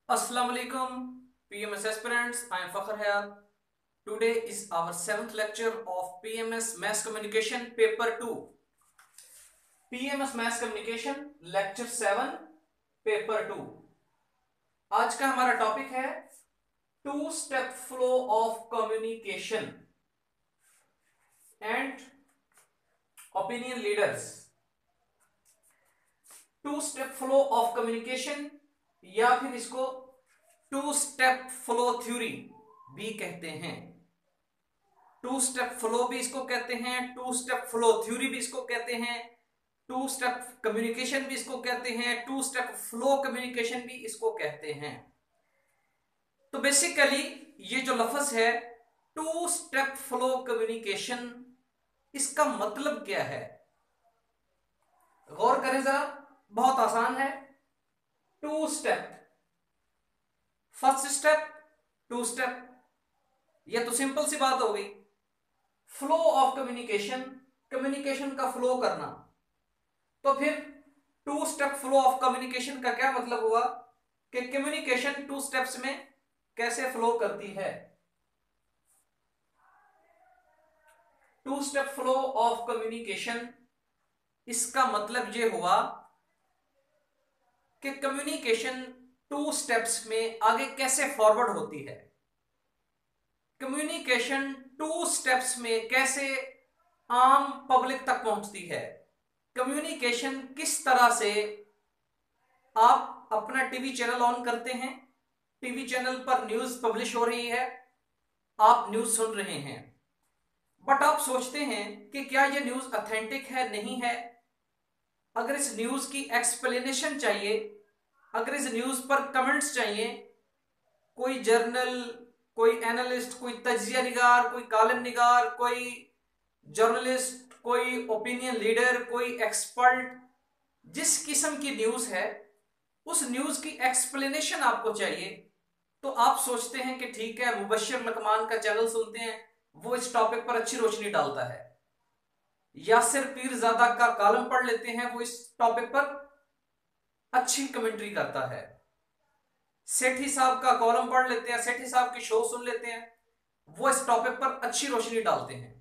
Assalamu alaikum, PMS aspirants. I am Fakhar Hayat. Today is our 7th lecture of PMS Mass Communication Paper 2. PMS Mass Communication Lecture 7 Paper 2. आज का हमारा topic है two step flow of communication and opinion leaders. Two step flow of communication या फिर इसको to step flow theory भी कहते हैं। टू स्टेप फ्लो भी इसको कहते हैं, टू स्टेप फ्लो थ्योरी भी इसको कहते हैं, टू स्टेप कम्युनिकेशन भी इसको कहते हैं, टू स्टेप फ्लो कम्युनिकेशन भी इसको कहते हैं। तो बेसिकली ये जो लफ्ज है टू स्टेप फ्लो कम्युनिकेशन, इसका मतलब क्या है? गौर करें जरा, बहुत आसान है। Two step, first step, two step, यह तो सिंपल सी बात हो गई। फ्लो ऑफ कम्युनिकेशन, कम्युनिकेशन का फ्लो करना। तो फिर two step flow of communication का क्या मतलब हुआ कि कम्युनिकेशन टू स्टेप्स में कैसे फ्लो करती है। Two step flow of communication, इसका मतलब यह हुआ कि कम्युनिकेशन टू स्टेप्स में आगे कैसे फॉरवर्ड होती है। कम्युनिकेशन टू स्टेप्स में कैसे आम पब्लिक तक पहुंचती है। कम्युनिकेशन किस तरह से आप अपना टीवी चैनल ऑन करते हैं, टीवी चैनल पर न्यूज पब्लिश हो रही है, आप न्यूज सुन रहे हैं, बट आप सोचते हैं कि क्या यह न्यूज ऑथेंटिक है, नहीं है। अगर इस न्यूज की एक्सप्लेनेशन चाहिए, अगर इस न्यूज पर कमेंट्स चाहिए, कोई जर्नल, कोई एनालिस्ट, कोई तज्जिया निगार, कोई कॉलम निगार, कोई जर्नलिस्ट, कोई ओपिनियन लीडर, कोई एक्सपर्ट, जिस किस्म की न्यूज है उस न्यूज की एक्सप्लेनेशन आपको चाहिए, तो आप सोचते हैं कि ठीक है, मुबश्शिर लकमान का चैनल सुनते हैं, वो इस टॉपिक पर अच्छी रोशनी डालता है। यासिर पीरजादा का कॉलम पढ़ लेते हैं, वो इस टॉपिक पर अच्छी कमेंट्री करता है। सेठी साहब का कॉलम पढ़ लेते हैं, सेठी साहब की शो सुन लेते हैं, वो इस टॉपिक पर अच्छी रोशनी डालते हैं।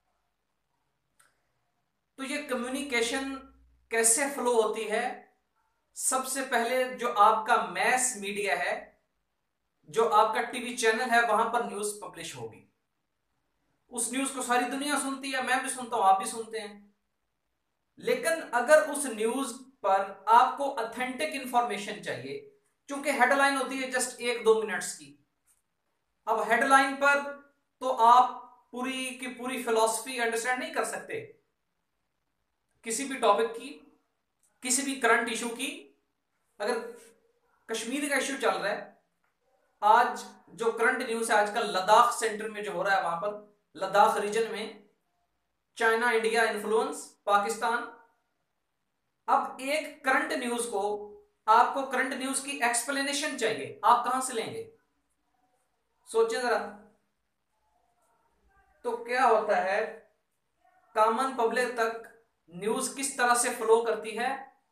तो ये कम्युनिकेशन कैसे फ्लो होती है? सबसे पहले जो आपका मैस मीडिया है, जो आपका टीवी चैनल है, वहां पर न्यूज पब्लिश होगी। उस न्यूज को सारी दुनिया सुनती है, मैं भी सुनता हूं, आप भी सुनते हैं। लेकिन अगर उस न्यूज पर आपको ऑथेंटिक इंफॉर्मेशन चाहिए, क्योंकि हेडलाइन होती है जस्ट 1-2 मिनट्स की। अब हेडलाइन पर तो आप पूरी की पूरी फिलॉसफी अंडरस्टैंड नहीं कर सकते किसी भी टॉपिक की, किसी भी करंट इशू की। अगर कश्मीर का इशू चल रहा है, आज जो करंट न्यूज है आजकल लद्दाख सेंटर में जो हो रहा है, वहां पर लद्दाख रीजन में चाइना इंडिया इन्फ्लुएंस, पाकिस्तान। अब एक करंट न्यूज को, आपको करंट न्यूज की एक्सप्लेनेशन चाहिए, आप कहां से लेंगे? सोचिए जरा। तो क्या होता है, कॉमन पब्लिक तक न्यूज किस तरह से फ्लो करती है?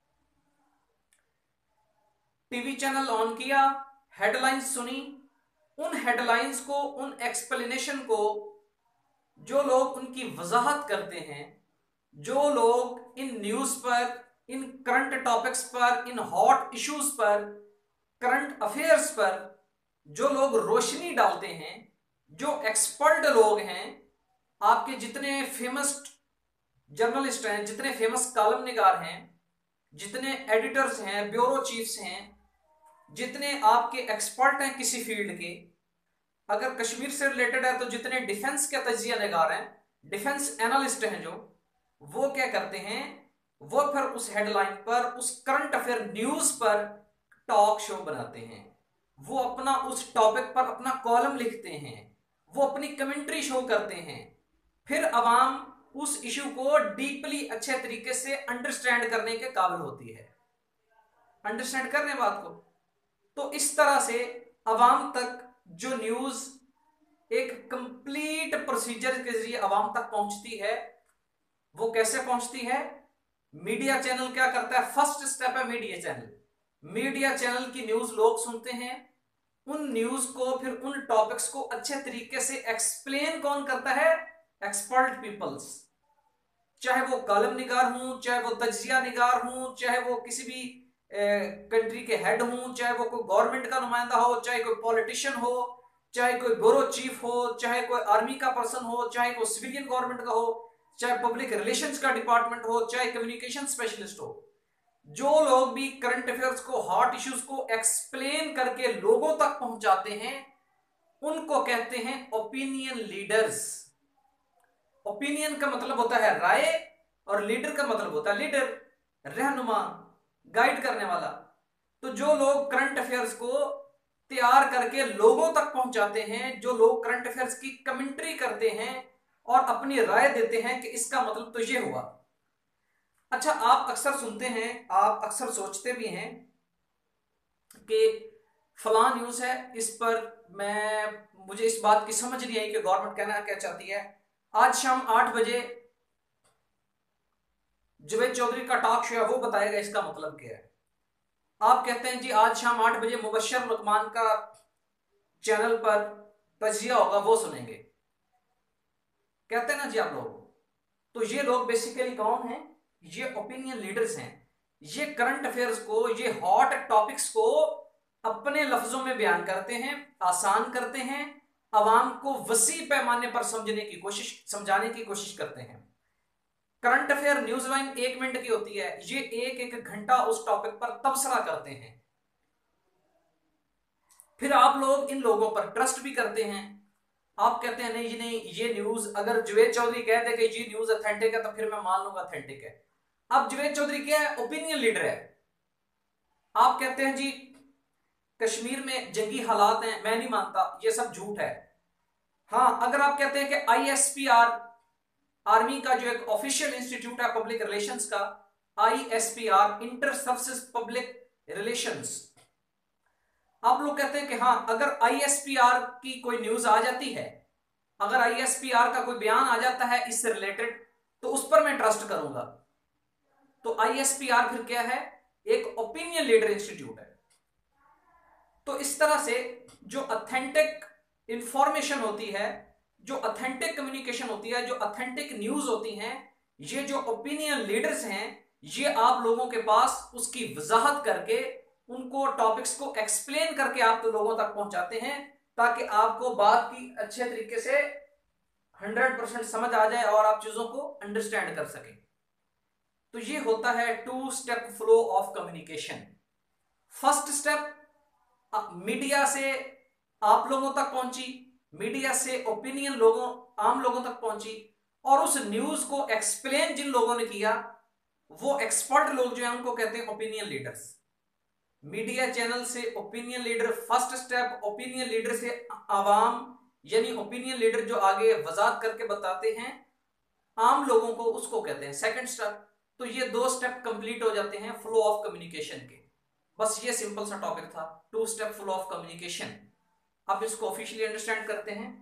टीवी चैनल ऑन किया, हेडलाइंस सुनी, उन हेडलाइंस को, उन एक्सप्लेनेशन को, जो लोग उनकी वजाहत करते हैं, जो लोग इन न्यूज पर, इन करंट टॉपिक्स पर, इन हॉट इश्यूज पर, करंट अफेयर्स पर जो लोग रोशनी डालते हैं, जो एक्सपर्ट लोग हैं, आपके जितने फेमस जर्नलिस्ट हैं, जितने फेमस कॉलम निगार हैं, जितने एडिटर्स हैं, ब्यूरो चीफ्स हैं, जितने आपके एक्सपर्ट हैं किसी फील्ड के, अगर कश्मीर से रिलेटेड है तो जितने डिफेंस के तजिया निगार हैं, डिफेंस एनालिस्ट हैं, जो वो क्या करते हैं, वो फिर उस हेडलाइन पर, उस करंट अफेयर न्यूज पर टॉक शो बनाते हैं। वो अपना उस टॉपिक पर अपना कॉलम लिखते हैं, वो अपनी कमेंट्री शो करते हैं। फिर अवाम उस इशू को डीपली अच्छे तरीके से अंडरस्टैंड करने के काबिल होती है। अंडरस्टैंड कर रहे हैं बात को? तो इस तरह से अवाम तक जो न्यूज एक कंप्लीट प्रोसीजर के जरिए अवाम तक पहुंचती है, वो कैसे पहुंचती है? मीडिया चैनल क्या करता है? फर्स्ट स्टेप है मीडिया चैनल। मीडिया चैनल की न्यूज लोग सुनते हैं, उन न्यूज को, फिर उन टॉपिक्स को अच्छे तरीके से एक्सप्लेन कौन करता है? Expert peoples. चाहे वो कॉलम निगार हूं, चाहे वो तजिया निगार हूं, चाहे वो किसी भी कंट्री के हेड हूं, चाहे वो कोई गवर्नमेंट का नुमाइंदा हो, चाहे कोई पॉलिटिशियन हो, चाहे कोई ब्यूरो चीफ हो, चाहे कोई आर्मी का पर्सन हो, चाहे कोई सिविलियन गवर्नमेंट का हो, चाहे पब्लिक रिलेशंस का डिपार्टमेंट हो, चाहे कम्युनिकेशन स्पेशलिस्ट हो, जो लोग भी करंट अफेयर्स को, हॉट इश्यूज को एक्सप्लेन करके लोगों तक पहुंचाते हैं, उनको कहते हैं ओपिनियन लीडर्स। ओपिनियन का मतलब होता है राय, और लीडर का मतलब होता है लीडर, रहनुमा, गाइड करने वाला। तो जो लोग करंट अफेयर्स को तैयार करके लोगों तक पहुंचाते हैं, जो लोग करंट अफेयर्स की कमेंट्री करते हैं और अपनी राय देते हैं कि इसका मतलब तो ये हुआ। अच्छा, आप अक्सर सुनते हैं, आप अक्सर सोचते भी हैं कि फलां न्यूज है, इस पर मुझे इस बात की समझ नहीं आई कि गवर्नमेंट कहना क्या चाहती है। आज शाम 8 बजे जुवेद चौधरी का टॉक शो है, वो बताएगा इसका मतलब क्या है। आप कहते हैं जी आज शाम 8 बजे मुबश्शिर लुकमान का चैनल पर तजिया होगा, वो सुनेंगे, कहते हैं ना जी आप लोग। तो ये लोग बेसिकली कौन हैं? ये ओपिनियन लीडर्स हैं। ये करंट अफेयर्स को, ये हॉट टॉपिक्स को अपने लफ्जों में बयान करते हैं, आसान करते हैं, आवाम को वसी पैमाने पर समझाने की कोशिश करते हैं। Current affair news line 1 minute की होती है, ये एक एक घंटा उस टॉपिक पर तबसरा करते हैं। फिर आप लोग इन लोगों पर ट्रस्ट भी करते हैं। आप कहते हैं नहीं नहीं, ये न्यूज अगर जुवेद चौधरी कहते हैं कि ये न्यूज ऑथेंटिक है तो फिर मैं मान लूंगा ऑथेंटिक है। अब जुवेद चौधरी क्या है? ओपिनियन लीडर है। आप कहते हैं जी कश्मीर में जंगी हालात हैं, मैं नहीं मानता, ये सब झूठ है। हाँ, अगर आप कहते हैं कि आईएसपीआर, आर्मी का जो एक ऑफिशियल इंस्टीट्यूट है पब्लिक रिलेशंस का, ISPR, inter services public relations, आप लोग कहते हैं कि हाँ, अगर आईएसपीआर की कोई न्यूज आ जाती है, अगर आईएसपीआर का कोई बयान आ जाता है इससे रिलेटेड, तो उस पर मैं ट्रस्ट करूंगा। तो आईएसपीआर फिर क्या है? एक ओपिनियन लीडर इंस्टीट्यूट है। तो इस तरह से जो ऑथेंटिक इंफॉर्मेशन होती है, जो ऑथेंटिक कम्युनिकेशन होती है, जो ऑथेंटिक न्यूज होती हैं, ये जो ओपिनियन लीडर्स हैं, ये आप लोगों के पास उसकी वजाहत करके, उनको टॉपिक्स को एक्सप्लेन करके आप तो लोगों तक पहुंचाते हैं, ताकि आपको बात की अच्छे तरीके से 100% समझ आ जाए और आप चीजों को अंडरस्टैंड कर सकें। तो ये होता है 2 step flow of communication. First step, media से आप लोगों तक पहुंची, मीडिया से ओपिनियन लोगों, आम लोगों तक पहुंची, और उस न्यूज को एक्सप्लेन जिन लोगों ने किया, वो एक्सपर्ट लोग जो हैं उनको कहते हैं ओपिनियन लीडर्स। मीडिया चैनल से opinion leader, first step, opinion leader से आवाम, यानी ओपिनियन लीडर जो आगे वजाहत करके बताते हैं आम लोगों को, उसको कहते हैं सेकंड स्टेप। तो ये 2 स्टेप कंप्लीट हो जाते हैं फ्लो ऑफ कम्युनिकेशन के। बस ये सिंपल सा टॉपिक था, 2 स्टेप फ्लो ऑफ कम्युनिकेशन। अब इसको ऑफिशियली अंडरस्टैंड करते हैं।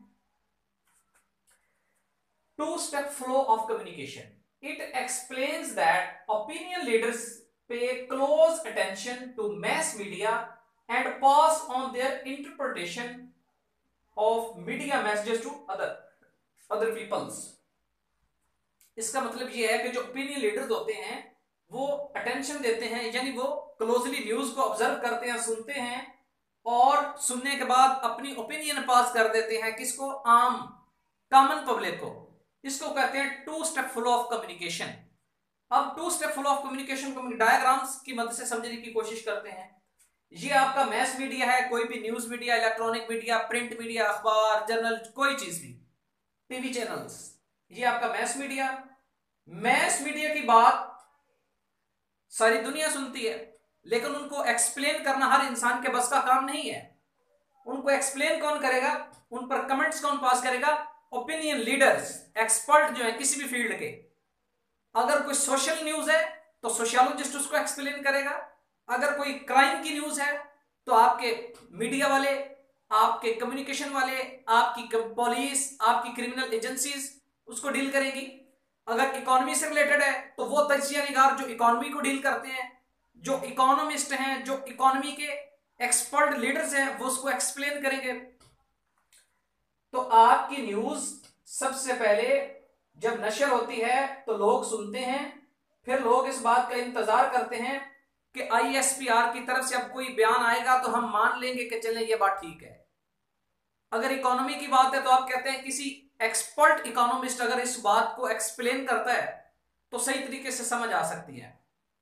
2 step flow of communication, it explains that opinion leaders pay close attention to mass media and pass on their interpretation of media messages to other peoples। इसका मतलब यह है कि जो ओपिनियन लीडर्स होते हैं वो अटेंशन देते हैं, यानी वो क्लोजली न्यूज को ऑब्जर्व करते हैं, सुनते हैं, और सुनने के बाद अपनी ओपिनियन पास कर देते हैं किसको? आम, कॉमन पब्लिक को। इसको कहते हैं 2 स्टेप फ्लो ऑफ कम्युनिकेशन। अब 2 स्टेप फ्लो ऑफ कम्युनिकेशन को डायग्राम्स की मदद से समझने की कोशिश करते हैं। ये आपका मैस मीडिया है, कोई भी news media, electronic media, print media, अखबार, जर्नल, कोई चीज भी, टीवी चैनल्स, ये आपका मैस मीडिया। मैस मीडिया की बात सारी दुनिया सुनती है, लेकिन उनको एक्सप्लेन करना हर इंसान के बस का काम नहीं है। उनको एक्सप्लेन कौन करेगा? उन पर कमेंट्स कौन पास करेगा? ओपिनियन लीडर्स, एक्सपर्ट जो है किसी भी फील्ड के। अगर कोई सोशल न्यूज है तो सोशियोलॉजिस्ट उसको एक्सप्लेन करेगा, अगर कोई क्राइम की न्यूज है तो आपके मीडिया वाले, आपके कम्युनिकेशन वाले, आपकी पुलिस, आपकी क्रिमिनल एजेंसीज उसको डील करेगी। अगर इकोनॉमी से रिलेटेड है तो वो तजिया निगार जो इकोनॉमी को डील करते हैं, जो इकोनॉमिस्ट हैं, जो इकोनॉमी के एक्सपर्ट लीडर्स हैं वो उसको एक्सप्लेन करेंगे। तो आपकी न्यूज सबसे पहले जब नशर होती है तो लोग सुनते हैं, फिर लोग इस बात का इंतजार करते हैं कि ISPR की तरफ से अब कोई बयान आएगा तो हम मान लेंगे कि चलें ये बात ठीक है। अगर इकोनॉमी की बात है तो आप कहते हैं किसी एक्सपर्ट इकोनॉमिस्ट अगर इस बात को एक्सप्लेन करता है तो सही तरीके से समझ आ सकती है।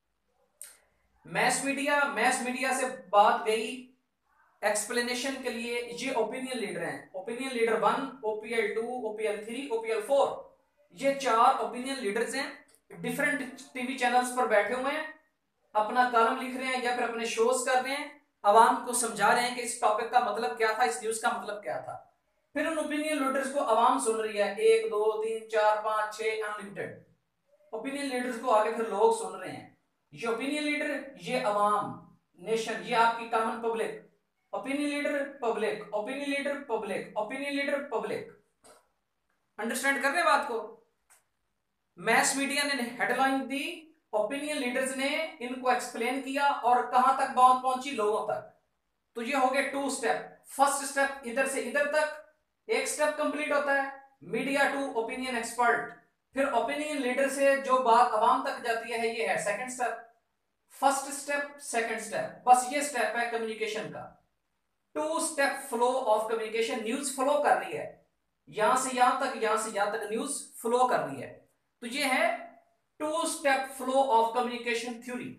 मैस मीडिया से बात गई एक्सप्लेनेशन के लिए, ये ओपिनियन लीडर हैं। Opinion leader 1, OPL 2, OPL 3, OPL 4, ये 4 ओपिनियन लीडर्स हैं। डिफरेंट टीवी चैनल्स पर बैठे हुए हैं, अपना कॉलम लिख रहे हैं या फिर अपने शोज कर रहे हैं, आवाम को समझा रहे हैं कि इस टॉपिक का मतलब क्या था, इस न्यूज का मतलब क्या था। फिर उन ओपिनियन लीडर्स को आवाम सुन रही है, 1 2 3 4 5 6 अनलिमिटेड ओपिनियन लीडर्स को आगे फिर लोग सुन रहे हैं। ये ओपिनियन लीडर, ये आवाम, नेशन, ये आपकी common public. Opinion leader public, opinion leader public, opinion leader public. Understand कर रहे हैं बात को? मैस मीडिया ने हेडलाइन दी, ओपिनियन लीडर्स ने इनको एक्सप्लेन किया और कहां तक बात पहुंची, लोगों तक। तो ये हो गए 2 स्टेप। फर्स्ट स्टेप इधर से इधर तक, एक स्टेप कंप्लीट होता है, मीडिया टू ओपिनियन एक्सपर्ट। फिर ओपिनियन लीडर से जो बात आवाम तक जाती है, ये है second step. First step, second step, बस ये स्टेप है कम्युनिकेशन का। 2 step flow of communication. News flow कर रही है, यहां से यहां तक, यहां से यहां तक न्यूज फ्लो कर रही है। तो ये है 2 step flow of communication theory.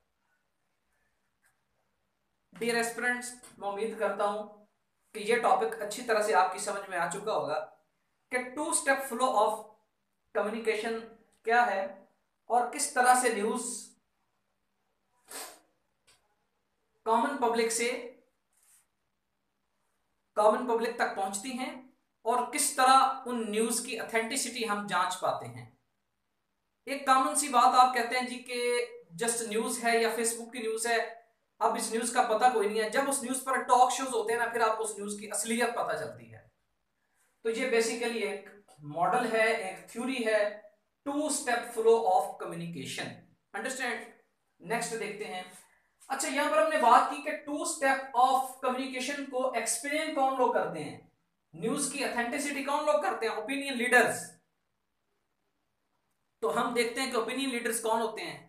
Dear aspirants, मैं उम्मीद करता हूं कि यह टॉपिक अच्छी तरह से आपकी समझ में आ चुका होगा कि 2 स्टेप फ्लो ऑफ कम्युनिकेशन क्या है और किस तरह से न्यूज कॉमन पब्लिक तक पहुंचती हैं और किस तरह उन न्यूज की ऑथेंटिसिटी हम जांच पाते हैं। एक कॉमन सी बात आप कहते हैं जी कि जस्ट न्यूज है या फेसबुक की न्यूज है, अब इस न्यूज का पता कोई नहीं है। जब उस न्यूज पर टॉक शोज होते हैं ना, फिर आपको उस न्यूज की असलियत पता चलती है। तो ये बेसिकली एक मॉडल है, एक थ्योरी है, 2 step flow of communication. Understand? Next देखते हैं। अच्छा, यहां पर हमने बात की कि 2 स्टेप ऑफ कम्युनिकेशन को एक्सप्लेन कौन लोग करते हैं, न्यूज की ऑथेंटिसिटी कौन लोग करते हैं, ओपिनियन लीडर्स। तो हम देखते हैं कि ओपिनियन लीडर्स कौन होते हैं।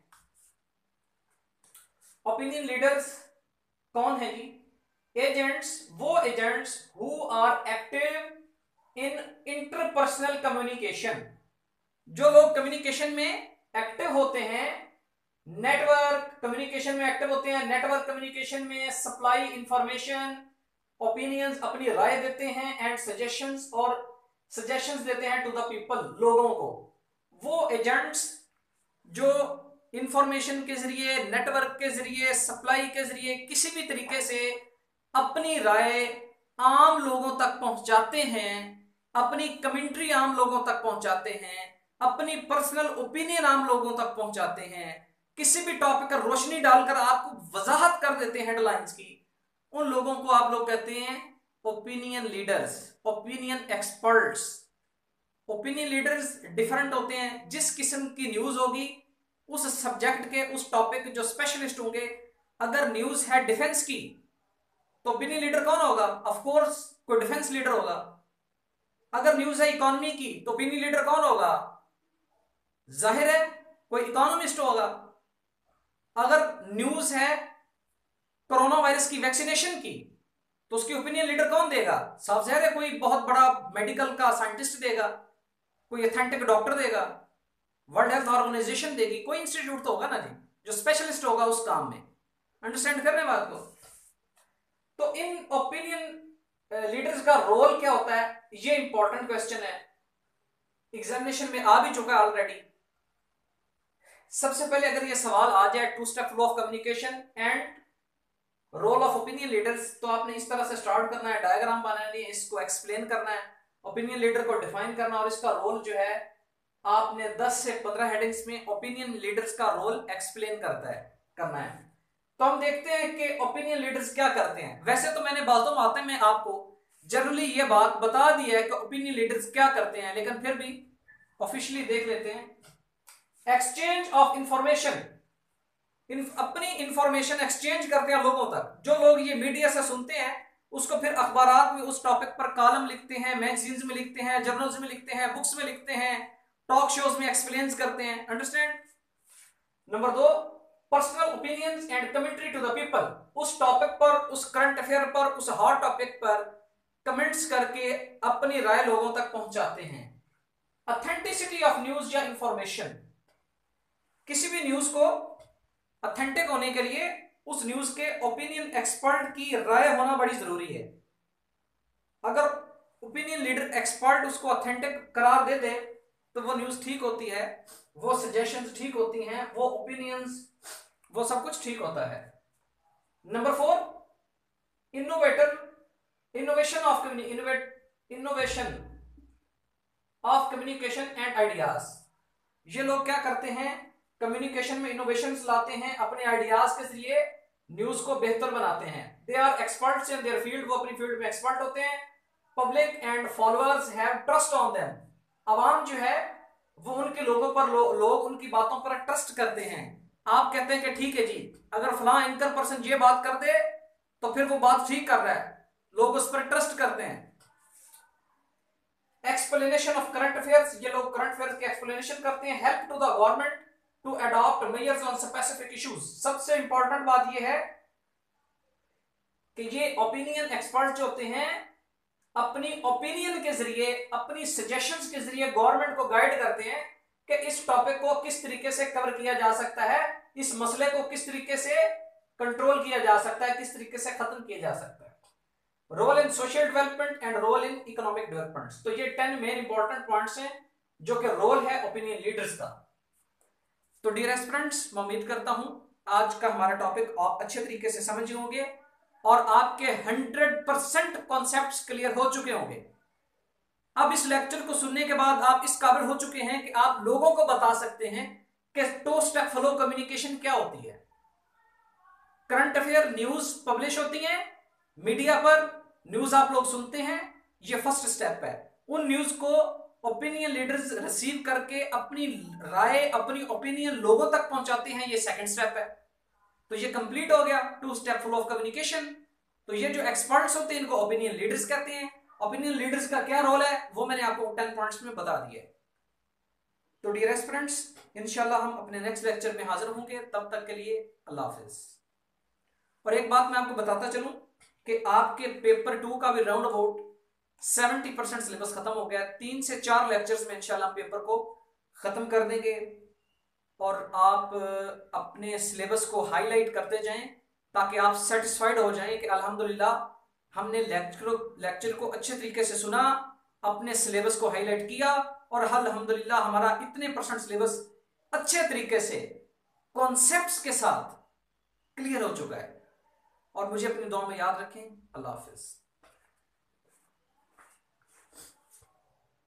ओपिनियन लीडर्स कौन है जी? एजेंट्स, वो agents who are active in interpersonal communication. जो लोग कम्युनिकेशन में एक्टिव होते हैं, नेटवर्क कम्युनिकेशन में एक्टिव होते हैं, नेटवर्क कम्युनिकेशन में सप्लाई इंफॉर्मेशन, ओपिनियंस, अपनी राय देते हैं, एंड सजेशंस, और सजेशंस देते हैं टू द पीपल, लोगों को। वो एजेंट्स जो इंफॉर्मेशन के जरिए, नेटवर्क के जरिए, सप्लाई के जरिए किसी भी तरीके से अपनी राय आम लोगों तक पहुंचाते हैं, अपनी कमेंट्री आम लोगों तक पहुंचाते हैं, अपनी पर्सनल ओपिनियन आम लोगों तक पहुंचाते हैं, किसी भी टॉपिक पर रोशनी डालकर आपको वजाहत कर देते हैं हेडलाइंस की, उन लोगों को आप लोग कहते हैं opinion leaders, opinion experts. Opinion leaders different होते हैं, जिस किस्म की न्यूज होगी उस सब्जेक्ट के, उस टॉपिक के जो स्पेशलिस्ट होंगे। अगर न्यूज है डिफेंस की तो ओपिनियन लीडर कौन होगा? ऑफ कोर्स कोई डिफेंस लीडर होगा। अगर न्यूज है इकोनॉमी की तो ओपिनियन लीडर कौन होगा? जाहिर है कोई इकोनॉमिस्ट होगा। अगर न्यूज है कोरोना वायरस की वैक्सीनेशन की तो उसकी ओपिनियन लीडर कौन देगा? साफ जाहिर है कोई बहुत बड़ा मेडिकल का साइंटिस्ट देगा, कोई ऑथेंटिक डॉक्टर देगा, वर्ल्ड हेल्थ ऑर्गेनाइजेशन देगी, कोई इंस्टीट्यूट तो होगा ना जी जो स्पेशलिस्ट होगा उस काम में। अंडरस्टैंड कर रहे हैं बात को? तो इन ओपिनियन लीडर्स का रोल क्या होता है, ये इंपॉर्टेंट क्वेश्चन है, एग्जामिनेशन में आ भी चुका है ऑलरेडी। सबसे पहले अगर ये सवाल आ जाए 2 step flow of communication and role of opinion leaders, तो आपने इस तरह से स्टार्ट करना है, डायग्राम बनानी है, इसको एक्सप्लेन करना है, ओपिनियन लीडर को डिफाइन करना, और इसका रोल जो है आपने 10 से 15 हेडिंग्स में ओपिनियन लीडर्स का रोल एक्सप्लेन करना है। तो हम देखते हैं कि ओपिनियन लीडर्स क्या करते हैं। वैसे तो मैंने बातों बातें में आपको जनरली ये बात बता दी है कि ओपिनियन लीडर्स क्या करते हैं, लेकिन फिर भी ऑफिशियली देख लेते हैं। एक्सचेंज ऑफ इंफॉर्मेशन, अपनी इंफॉर्मेशन एक्सचेंज करते हैं लोगों तक। जो लोग ये मीडिया से सुनते हैं उसको फिर अखबारात में उस टॉपिक पर कॉलम लिखते हैं, मैगजीन्स में लिखते हैं, जर्नल्स में लिखते हैं, बुक्स में लिखते हैं, टॉक शोज में एक्सप्लेन करते हैं। Understand. Number 2, personal opinions and commentary to the people. उस टॉपिक पर, उस करंट अफेयर पर, उस हॉट टॉपिक पर कमेंट्स करके अपनी राय लोगों तक पहुंचाते हैं। ऑथेंटिसिटी ऑफ न्यूज या इंफॉर्मेशन। किसी भी न्यूज को ऑथेंटिक होने के लिए उस न्यूज के ओपिनियन एक्सपर्ट की राय होना बड़ी जरूरी है। अगर ओपिनियन लीडर एक्सपर्ट उसको ऑथेंटिक करार दे दे तो वो न्यूज ठीक होती है, वो सजेशंस ठीक होती हैं, वो ओपिनियंस, वो सब कुछ ठीक होता है। Number 4, innovation of communication and ideas. ये लोग क्या करते हैं, कम्युनिकेशन में इनोवेशंस लाते हैं, अपने आइडियाज के जरिए न्यूज को बेहतर बनाते हैं। They are experts in their field, वो अपनी फील्ड में एक्सपर्ट होते हैं। Public and followers have trust on them. अवाम जो है वो उनके लोगों पर, लोग उनकी बातों पर ट्रस्ट करते हैं। आप कहते हैं कि ठीक है जी, अगर फलां एंकर पर्सन ये बात कर दे तो फिर वो बात ठीक कर रहा है, लोग उस पर ट्रस्ट करते हैं। एक्सप्लेनेशन ऑफ करंट अफेयर्स, ये लोग करंट अफेयर्स की एक्सप्लेनेशन करते हैं। Help to the government to adopt measures on specific issues. सबसे इंपॉर्टेंट बात ये है कि ये ओपिनियन एक्सपर्ट जो होते हैं अपनी ओपिनियन के जरिए, अपनी सजेशंस के जरिए गवर्नमेंट को गाइड करते हैं कि इस टॉपिक को किस तरीके से कवर किया जा सकता है, इस मसले को किस तरीके से कंट्रोल किया जा सकता है, किस तरीके से खत्म किया जा सकता है। Role in social development and role in economic development. तो ये 10 मेन इंपॉर्टेंट पॉइंट्स हैं जो कि रोल है ओपिनियन लीडर्स का। तो डियर एस्पिरेंट्स, मैं उम्मीद करता हूं आज का हमारा टॉपिक आप अच्छे तरीके से समझे होंगे और आपके 100% कॉन्सेप्ट्स क्लियर हो चुके होंगे। अब इस लेक्चर को सुनने के बाद आप इस काबिल हो चुके हैं कि आप लोगों को बता सकते हैं कि 2 स्टेप फ्लो कम्युनिकेशन क्या होती है। करंट अफेयर न्यूज पब्लिश होती है मीडिया पर, न्यूज आप लोग सुनते हैं, ये फर्स्ट स्टेप है। उन न्यूज को ओपिनियन लीडर्स रिसीव करके अपनी राय, अपनी ओपिनियन लोगों तक पहुंचाते हैं, ये सेकंड स्टेप है। तो ये कंप्लीट हो गया 2 स्टेप फ्लो ऑफ कम्युनिकेशन। तो ये जो एक्सपर्ट्स होते हैं इनको ओपिनियन लीडर्स कहते हैं। ओपिनियन लीडर्स का क्या रोल है वो मैंने आपको 10 पॉइंट्स में बता दिया। तो डियर एस्पिरेंट्स, इंशाल्लाह हम अपने नेक्स्ट लेक्चर में हाजिर होंगे। तब तक के लिए अल्लाह हाफिज। और एक बात मैं आपको बताता चलूं कि आपके पेपर 2 का भी राउंड अबाउट 70% सिलेबस खत्म हो गया। 3 से 4 लेक्चर्स में इंशाल्लाह पेपर को खत्म कर देंगे और आप अपने सिलेबस को हाईलाइट करते जाएं ताकि आप सेटिस्फाइड हो जाएं कि अल्हम्दुलिल्लाह हमने लेक्चर को अच्छे तरीके से सुना, अपने सिलेबस को हाईलाइट किया और अल्हम्दुलिल्लाह हमारा इतने % सिलेबस अच्छे तरीके से कॉन्सेप्ट्स के साथ क्लियर हो चुका है। और मुझे अपनी दुआ में याद रखें। अल्लाह हाफिज।